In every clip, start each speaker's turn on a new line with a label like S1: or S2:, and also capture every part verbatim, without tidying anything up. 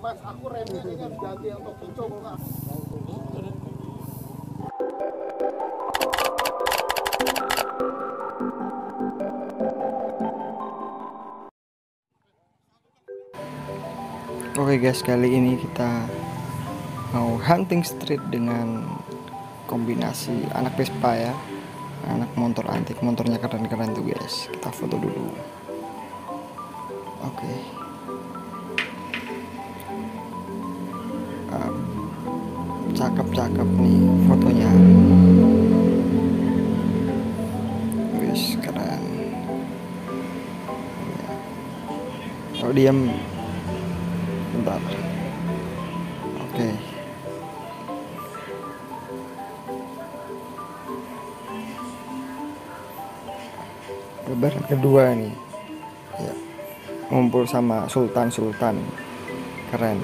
S1: Mas, aku remnya kayaknya harus ganti atau kicau kalau nggak.
S2: Oke guys, kali ini kita mau hunting street dengan kombinasi anak Vespa ya, anak motor antik. Motornya keren-keren tuh guys, kita foto dulu. Oke, um, cakep-cakep nih fotonya, guys, keren. Oh diam, bentar. Oke, lebaran kedua nih ya, ngumpul sama sultan-sultan keren.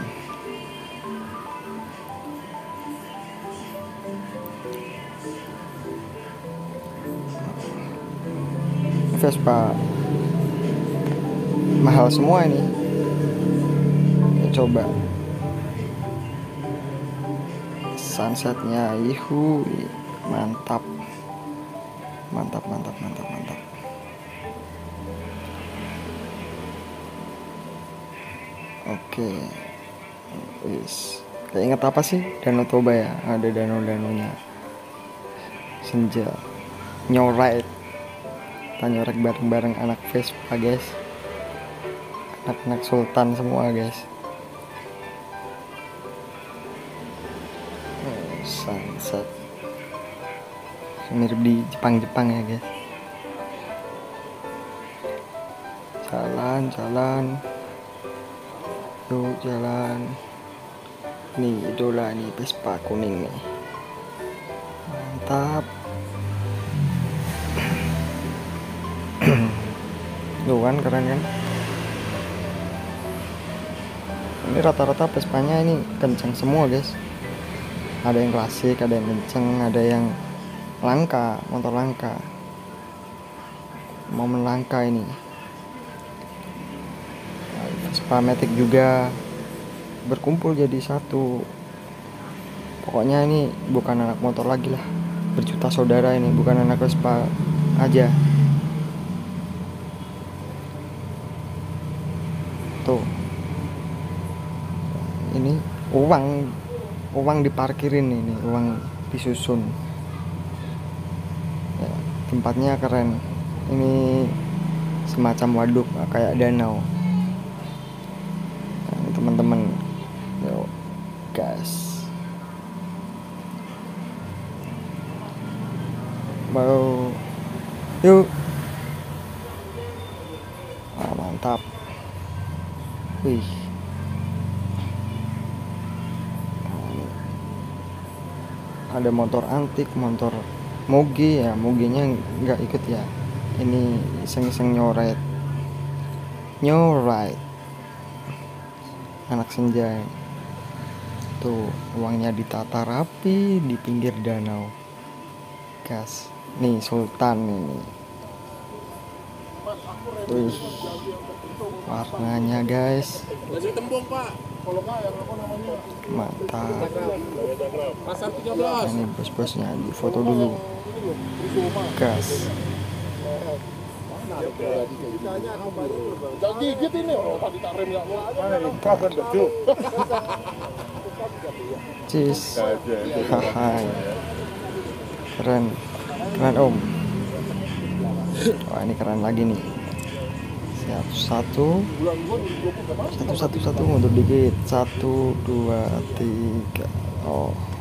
S2: Vespa mahal semua ini ya, coba sunsetnya, ihu, mantap mantap mantap mantap mantap. Oke, wis, kayak inget apa sih, Danau Toba ya, ada danau-danaunya. Senja nyorek, kita nyorek bareng-bareng anak Vespa guys, anak-anak sultan semua guys. Oh, sunset mirip di Jepang-Jepang ya guys. Jalan-jalan, yuk jalan. Nih idola nih, Vespa kuning nih, mantap. Tuh kan keren kan. Ini rata-rata Vespanya ini kenceng semua guys, ada yang klasik, ada yang kenceng, ada yang langka, motor langka, momen langka ini. Vespa Matic juga berkumpul jadi satu. Pokoknya ini bukan anak motor lagi lah, berjuta saudara ini, bukan anak Vespa aja. Tuh, ini uang uang diparkirin, ini uang disusun ya, tempatnya keren. Ini semacam waduk kayak danau. Nah, teman-teman, yuk gas, mau yuk. Ah, mantap. Wih, ada motor antik, motor moge ya, mogenya nggak ikut ya, ini iseng-iseng nyoret nyoret anak senja. Tuh uangnya ditata rapi di pinggir danau, gas. Nih sultan ini, wih, warnanya guys mantap. Ini bos-bosnya di foto dulu, gas. Cis, haha, keren keren om. Wah ini keren lagi nih. Siap, satu satu satu satu mundur dikit, satu dua tiga. Oh